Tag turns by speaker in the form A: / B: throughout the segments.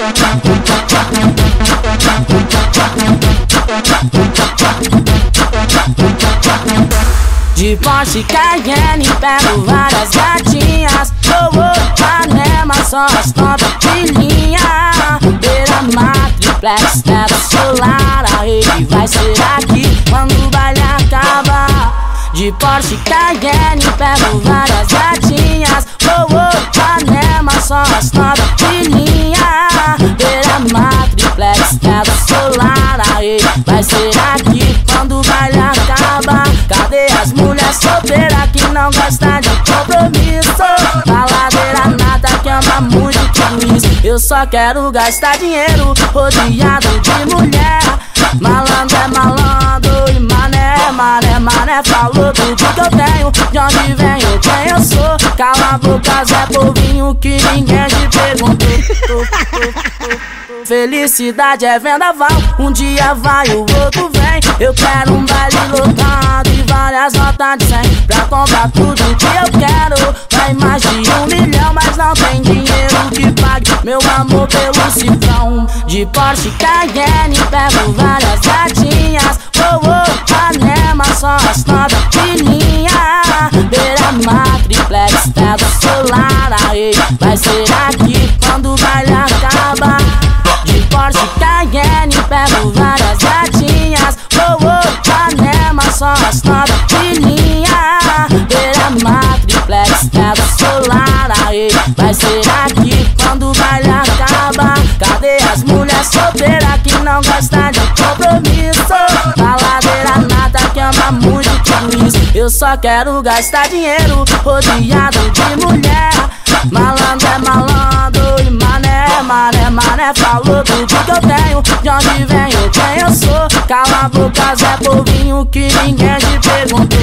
A: De Porsche Cayenne pego várias gatinhas. Panema, só as top de linha. Beira-mar, triplex, teto solar. A rede vai ser aqui quando o baile acaba. De Porsche Cayenne pego várias gatinhas. Panema, só as top de linha. Beira-mar, triplex, teto solar. A rede vai ser aqui quando o baile acaba. Cadê as mulheres solteiras que não gostam de compromisso? Baladeira nada que ama muito tudo isso. Eu só quero gastar dinheiro rodeado de mulher. Malandro é malandro e mané é mané. Mané falou tudo que eu tenho, de onde venho, quem eu sou. Cala a boca, Zé Povinho, que ninguém te perguntou. Felicidade é vendaval, um dia vai, o outro vem. Eu quero um baile lotado e várias notas de 100 pra comprar tudo que eu quero. Vai mais de 1 milhão, mas não tem dinheiro que pague meu amor pelo cifrão. De Porsche Cayenne pego várias gatinhas. Panema, só as top de linha. Beira-mar, triplex, teto solar. A rede vai ser aqui quando o baile acaba. De Porsche Cayenne pego várias gatinhas. Panema, só as top de linha. Beira-mar, triplex, teto solar. A rede vai ser aqui quando o baile acaba. Cadê as mulheres solteiras que não gostam de compromisso? Baladeira nada que ama muito tudo isso. Eu só quero gastar dinheiro rodeado de mulher. Malandro é malandro e mané é mané. Mané falou tudo que eu tenho, de onde venho, quem eu sou. Cala a boca, Zé Povinho, que ninguém te perguntou.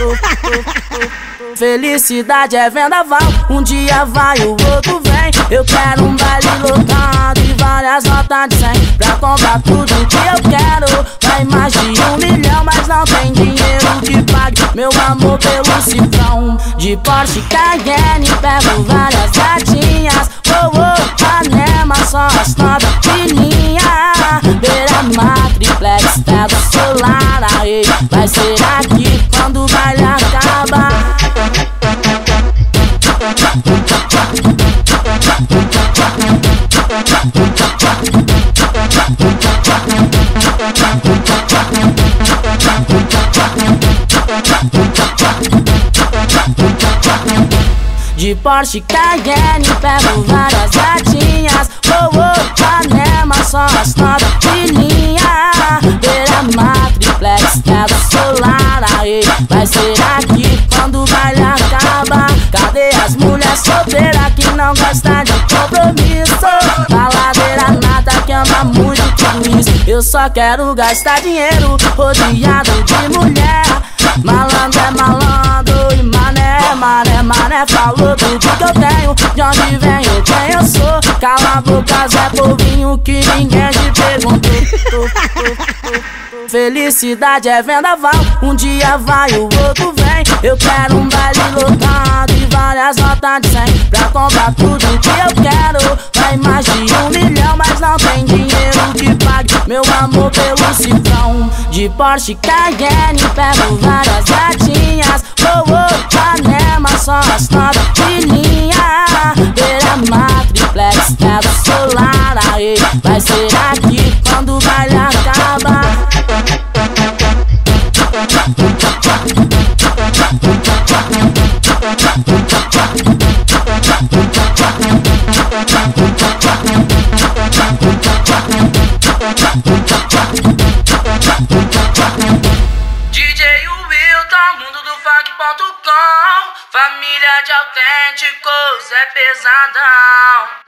A: Felicidade é vendaval, um dia vai, o outro vem. Eu quero um baile lotado e várias notas de 100 pra comprar tudo que eu quero. Vai mais de 1 milhão, mas não tem dinheiro que pague meu amor pelo cifrão. De Porsche Cayenne pego várias gatinhas. Panema, só as top de linha. Beira-mar, triplex, teto solar. A rede vai ser aqui quando o baile acaba. De Porsche Cayenne pego várias gatinhas. Panema, só as top de linha. Beira-mar, triplex, teto solar. A rede vai ser aqui quando o baile acaba. Cadê as mulheres solteiras que não gostam de compromisso? Baladeira nada que ama muito tudo isso. Eu só quero gastar dinheiro rodeado de mulher. Malandro é malandro e mané é mané. Mané falou tudo que eu tenho, de onde venho, quem eu sou. Cala a boca, Zé Povinho, que ninguém te perguntou. Felicidade é vendaval, um dia vai, o outro vem. Eu quero um baile lotado e várias notas de 100 pra comprar tudo que eu quero. Vai mais de 1 milhão, mas não tem dinheiro que pague meu amor pelo cifrão. De Porsche Cayenne pego várias gatinhas. Panema, só as top de linha. Beira-mar, triplex, teto solar. A rede vai ser aqui quando o baile acaba.
B: DJ Wilton, mundo do funk.com. Família de autênticos é pesadão.